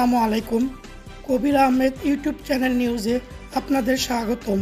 আসসালামু আলাইকুম। কবির Ahmed YouTube channel নিউজে আপনাদের স্বাগতম।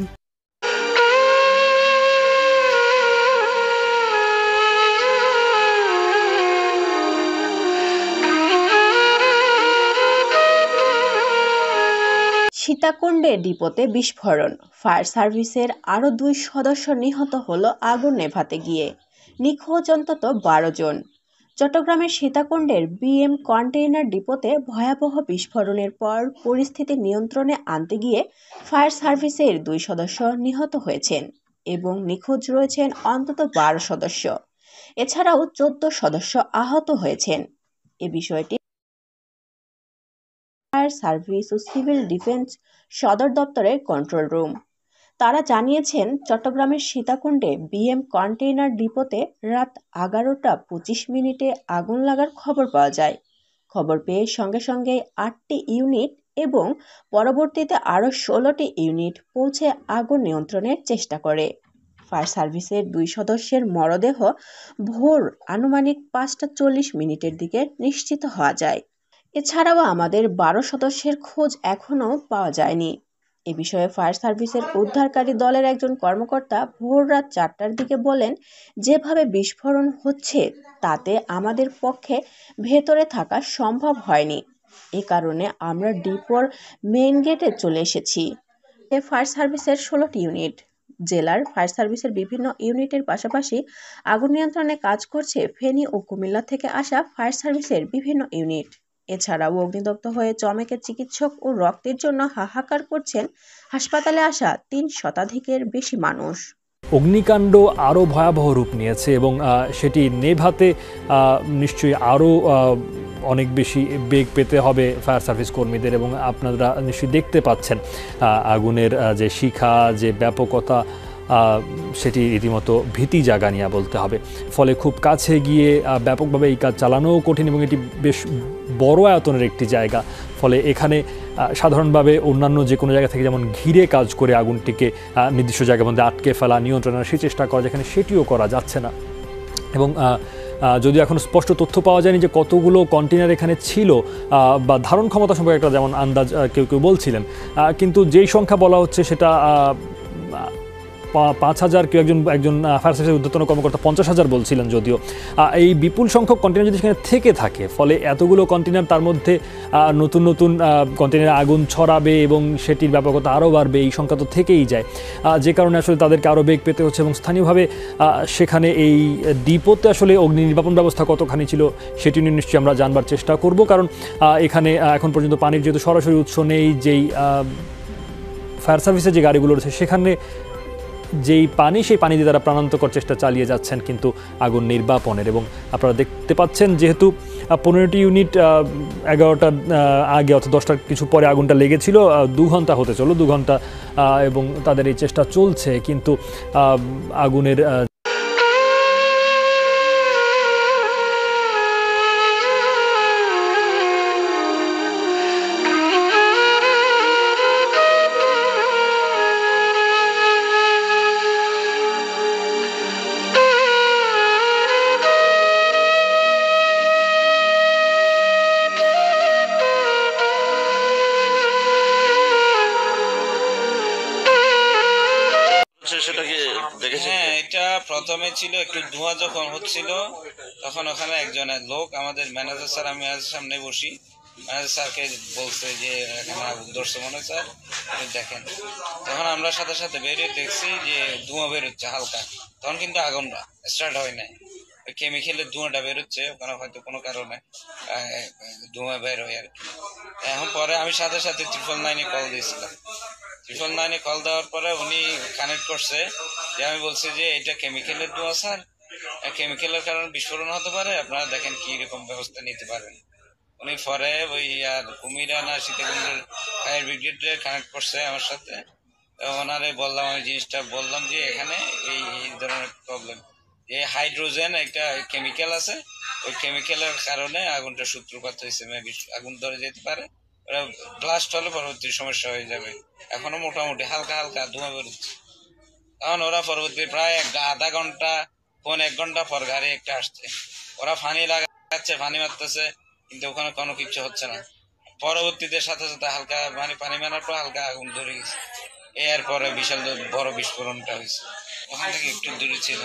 সীতাকুণ্ডে ডিপোতে বিস্ফোরণ, ফায়ার সার্ভিসের আরও 2 সদস্য নিহত হল আগুন নেভাতে গিয়ে। নিখোঁজ অন্তত 12 জন। চট্টগ্রামের সীতাকুণ্ডের বিএম কন্টেইনার ডিপোতে ভয়াবহ বিস্ফোরণের পর পরিস্থিতি নিয়ন্ত্রণে আনতে গিয়ে ফায়ার সার্ভিসের 2 সদস্য নিহত হয়েছেন এবং নিখোঁজ রয়েছেন অন্তত 12 সদস্য। এছাড়াও 14 সদস্য আহত হয়েছেন। এ বিষয়টি ফায়ার সার্ভিস ও সিভিল ডিফেন্স সদর দপ্তরের কন্ট্রোল রুম। তারা জানিয়েছেন, চট্টগ্রামের সীতাকুণ্ডে বিএম কন্টেইনার ডিপোতে রাত 11টা 25 মিনিটে আগুন লাগার খবর পাওয়া যায়। খবর পেয়ে সঙ্গে সঙ্গে 8টি ইউনিট এবং পরবর্তীতে আরও 16টি ইউনিট পৌঁছে আগুন নিয়ন্ত্রণের চেষ্টা করে। ফায়ার সার্ভিসের 2 সদস্যের মরদেহ ভোর আনুমানিক 5টা 40 মিনিটের দিকে নিশ্চিত হওয়া যায়। এছাড়াও আমাদের 12 সদস্যের খোঁজ এখনও পাওয়া যায়নি। এ বিষয়ে ফায়ার সার্ভিসের উদ্ধারকারী দলের একজন কর্মকর্তা ভোর রাত 4টার দিকে বলেন, যেভাবে বিস্ফোরণ হচ্ছে তাতে আমাদের পক্ষে ভেতরে থাকা সম্ভব হয়নি। এ কারণে আমরা ডিপোর মেইন গেটে চলে এসেছি। ফায়ার সার্ভিসের 16টি ইউনিট, জেলার ফায়ার সার্ভিসের বিভিন্ন ইউনিটের পাশাপাশি আগুন নিয়ন্ত্রণে কাজ করছে ফেনী ও কুমিল্লা থেকে আসা ফায়ার সার্ভিসের বিভিন্ন ইউনিট। এছাড়াও অগ্নিদগ্ধ হয়ে চমেকে চিকিৎসক ও রক্তের জন্য হাহাকার করছেন হাসপাতালে আসা 3 শতাধিকের বেশি মানুষ। অগ্নিকাণ্ড আরও ভয়াবহ রূপ নিয়েছে এবং সেটি নেভাতে নিশ্চয়ই আরও অনেক বেশি বেগ পেতে হবে ফায়ার সার্ভিস কর্মীদের, এবং আপনারা নিশ্চয়ই দেখতে পাচ্ছেন আগুনের যে শিখা, যে ব্যাপকতা, সেটি রীতিমতো ভীতি জাগানিয়া বলতে হবে। ফলে খুব কাছে গিয়ে ব্যাপকভাবে এই কাজ চালানোও কঠিন এবং এটি বেশ বড় আয়তনের একটি জায়গা। ফলে এখানে সাধারণভাবে অন্যান্য যে কোনো জায়গা থেকে যেমন ঘিরে কাজ করে আগুনটিকে নির্দিষ্ট জায়গার মধ্যে আটকে ফেলা, নিয়ন্ত্রণের সেই চেষ্টা করা, যেখানে সেটিও করা যাচ্ছে না। এবং যদিও এখন স্পষ্ট তথ্য পাওয়া যায়নি যে কতগুলো কন্টেনার এখানে ছিল বা ধারণ ক্ষমতা সম্পর্কে একটা যেমন আন্দাজ কেউ কেউ বলছিলেন, কিন্তু যেই সংখ্যা বলা হচ্ছে সেটা 5,000, কেউ একজন ফায়ার সার্ভিসের ঊর্ধ্বতন কর্মকর্তা 50,000 বলছিলেন। যদিও এই বিপুল সংখ্যক কন্টেনার যদি সেখানে থেকে থাকে, ফলে এতগুলো কন্টেনার, তার মধ্যে নতুন নতুন কন্টেনারে আগুন ছড়াবে এবং সেটির ব্যাপকতা আরও বাড়বে, এই সংখ্যা তো থেকেই যায়, যে কারণে আসলে তাদেরকে আরও বেগ পেতে হচ্ছে। এবং স্থানীয়ভাবে সেখানে এই ডিপোতে আসলে অগ্নি নির্বাপন ব্যবস্থা কতখানি ছিল সেটি নিয়ে নিশ্চয়ই আমরা জানবার চেষ্টা করব, কারণ এখানে এখন পর্যন্ত পানির যেহেতু সরাসরি উৎস নেই, যেই ফায়ার সার্ভিসের যে গাড়িগুলো রয়েছে সেখানে যেই পানি, সেই পানি দিয়ে তারা প্রাণান্তকর চেষ্টা চালিয়ে যাচ্ছেন কিন্তু আগুন নির্বাপনের। এবং আপনারা দেখতে পাচ্ছেন, যেহেতু 15টি ইউনিট 11টার আগে অর্থাৎ 10টার কিছু পরে আগুনটা লেগেছিল, 2 ঘন্টা হতে চলো, 2 ঘন্টা, এবং তাদের এই চেষ্টা চলছে, কিন্তু আগুনের এটা প্রথমে ছিল একটু ধোঁয়া, যখন হচ্ছিল তখন ওখানে একজনের লোক, আমাদের ম্যানেজার স্যার, আমি আজ সামনে বসি, ম্যানেজার স্যারকে বলছে যে এখানে আগুন ধরছে মনে হয় স্যার, দেখেন। তখন আমরা সাথে সাথে বেরিয়ে দেখছি যে ধোঁয়া বেরোচ্ছে হালকা, তখন কিন্তু আগুনটা স্টার্ট হয় নাই, কেমিক্যালের ধোঁয়াটা বেরোচ্ছে ওখানে, হয়তো কোনো কারণে ধোঁয়া বের হয় আর কি। এখন পরে আমি সাথে সাথে 999-এ কল দিয়েছিলাম। 999-এ কল দেওয়ার পরে উনি কানেক্ট করছে, যে আমি বলছি যে এটা কেমিক্যালের ধোঁয়া স্যার, কেমিক্যালের কারণে বিস্ফোরণ হতে পারে, আপনারা দেখেন কি রকম ব্যবস্থা নিতে পারেন। উনি পরে ওই কুমিরা না সীতাকুণ্ডের ফায়ার ব্রিগেডে কানেক্ট করছে আমার সাথে, ওনারে বললাম, আমি জিনিসটা বললাম যে এখানে এই ধরনের প্রবলেম, যে হাইড্রোজেন একটা কেমিক্যাল আছে, ওই কেমিক্যালের কারণে আগুনটা সূত্রপাত হয়েছে, আগুন ধরে যেতে পারে, ব্লাস্ট হলে পরবর্তী সমস্যা হয়ে যাবে। এখনো মোটামুটি হালকা হালকা ধোঁয়া বেরোচ্ছে। তখন ওরা পরবর্তী প্রায় আধা ঘন্টা, 1 ঘন্টা পর গাড়ি একটা আসছে, ওরা ফানি লাগাচ্ছে, ফানি মারতেছে, কিন্তু ওখানে কোনো কিছু হচ্ছে না। পরবর্তীতে সাথে সাথে হালকা মানে পানি মারার পর হালকা আগুন ধরে গেছে। এরপরে বিশাল বড় বিস্ফোরণটা হয়েছে, ওখান থেকে একটু দূরে ছিল।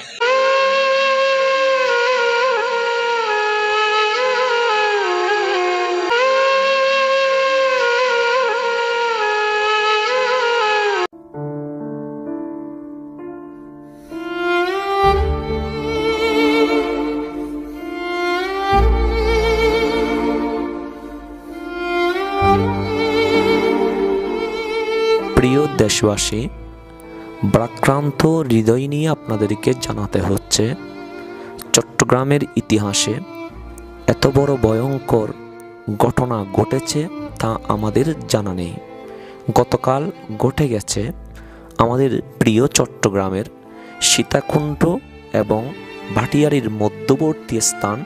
প্রিয় দেশবাসী, ভারাক্রান্ত হৃদয় নিয়ে আপনাদেরকে জানাতে হচ্ছে, চট্টগ্রামের ইতিহাসে এত বড় ভয়ঙ্কর ঘটনা ঘটেছে তা আমাদের জানা নেই। গতকাল ঘটে গেছে আমাদের প্রিয় চট্টগ্রামের সীতাকুণ্ড এবং ভাটিয়ারীর মধ্যবর্তী স্থান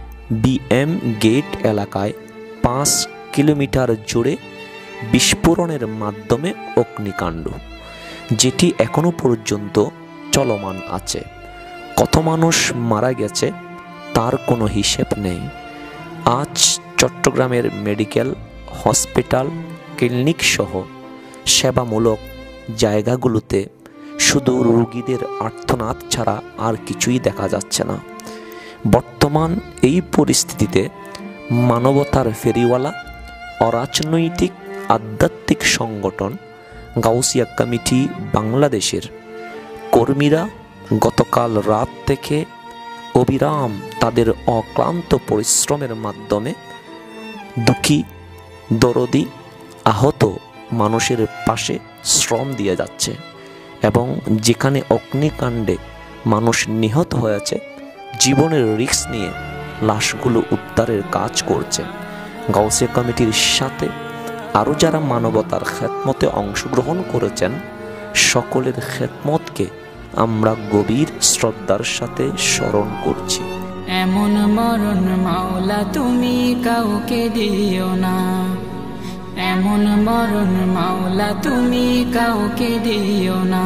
বিএম গেট এলাকায় 5 কিলোমিটার জুড়ে বিস্ফোরণের মাধ্যমে অগ্নিকাণ্ড, যেটি এখনো পর্যন্ত চলমান আছে। কত মানুষ মারা গেছে তার কোনো হিসেব নেই। আজ চট্টগ্রামের মেডিকেল, হসপিটাল, ক্লিনিক সহ সেবামূলক জায়গাগুলোতে শুধু রোগীদের আর্তনাদ ছাড়া আর কিছুই দেখা যাচ্ছে না। বর্তমান এই পরিস্থিতিতে মানবতার ফেরিওয়ালা অরাজনৈতিক আধ্যাত্মিক সংগঠন গাউসিয়া কমিটি বাংলাদেশের কর্মীরা গতকাল রাত থেকে অবিরাম তাদের অক্লান্ত পরিশ্রমের মাধ্যমে দুঃখী, দরদি, আহত মানুষের পাশে শ্রম দিয়ে যাচ্ছে এবং যেখানে অগ্নিকাণ্ডে মানুষ নিহত হয়েছে জীবনের রিস্ক নিয়ে লাশগুলো উদ্ধারের কাজ করছে। গাউসিয়া কমিটির সাথে আরও যারা মানবতার খেদমতে অংশগ্রহণ করেছেন সকলের খেদমতকে আমরা গভীর শ্রদ্ধার সাথে স্মরণ করছি। এমন মরণ মাওলা তুমি কাউকে দিও না, এমন মরণ মাওলা তুমি কাউকে দিও না।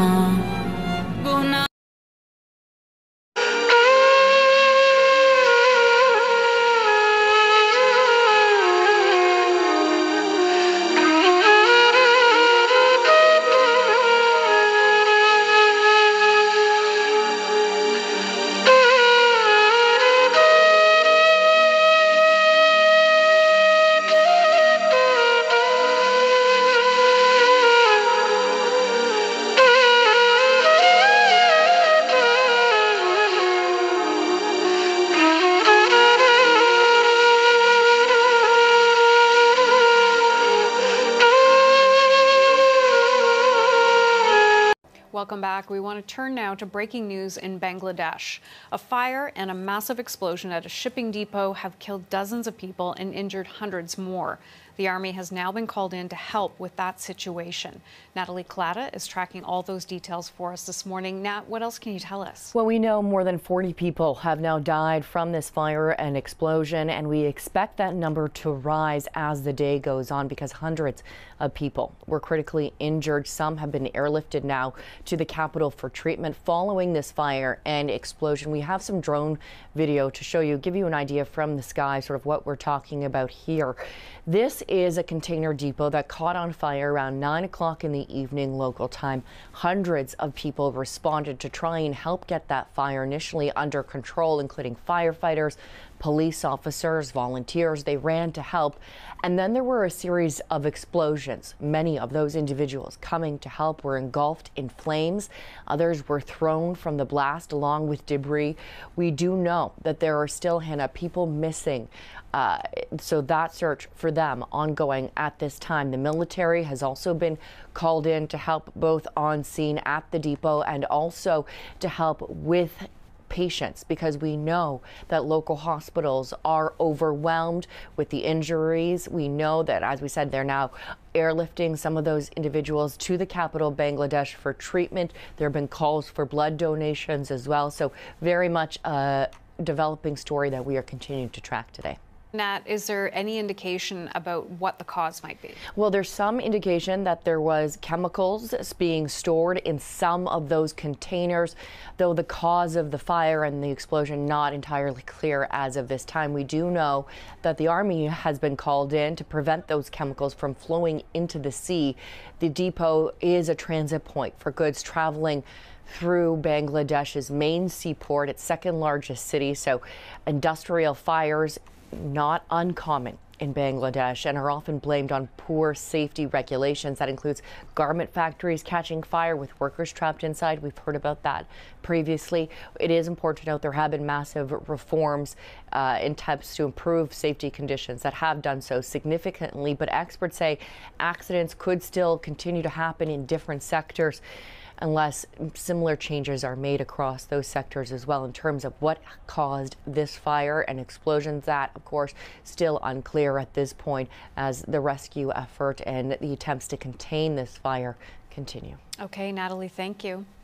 Welcome back. We want to turn now to breaking news in Bangladesh. A fire and a massive explosion at a shipping depot have killed dozens of people and injured hundreds more. The Army has now been called in to help with that situation. Natalie Clatta is tracking all those details for us this morning. Nat, what else can you tell us? Well, we know more than 40 people have now died from this fire and explosion, and we expect that number to rise as the day goes on because hundreds of people were critically injured. Some have been airlifted now to the capital for treatment following this fire and explosion. We have some drone video to show you, give you an idea from the sky, sort of what we're talking about here. This is a container depot that caught on fire around 9 o'clock in the evening local time. Hundreds of people responded to try and help get that fire initially under control, including firefighters, police officers, volunteers. They ran to help. And then there were a series of explosions. Many of those individuals coming to help were engulfed in flames. Others were thrown from the blast along with debris. We do know that there are still, Hannah, people missing. So that search for them ongoing at this time. The military has also been called in to help both on scene at the depot and also to help with patients, because we know that local hospitals are overwhelmed with the injuries. We know that, as we said, they're now airlifting some of those individuals to the capital, Bangladesh, for treatment. There have been calls for blood donations as well. So very much a developing story that we are continuing to track today. Nat, is there any indication about what the cause might be? Well, there's some indication that there was chemicals being stored in some of those containers, though the cause of the fire and the explosion not entirely clear as of this time. We do know that the Army has been called in to prevent those chemicals from flowing into the sea. The depot is a transit point for goods traveling through Bangladesh's main seaport, its second largest city, so industrial fires not uncommon in Bangladesh and are often blamed on poor safety regulations. That includes garment factories catching fire with workers trapped inside. We've heard about that previously. It is important to note there have been massive reforms in attempts to improve safety conditions that have done so significantly, but experts say accidents could still continue to happen in different sectors unless similar changes are made across those sectors as well in terms of what caused this fire and explosions. That, of course, still unclear at this point as the rescue effort and the attempts to contain this fire continue. Okay, Natalie, thank you.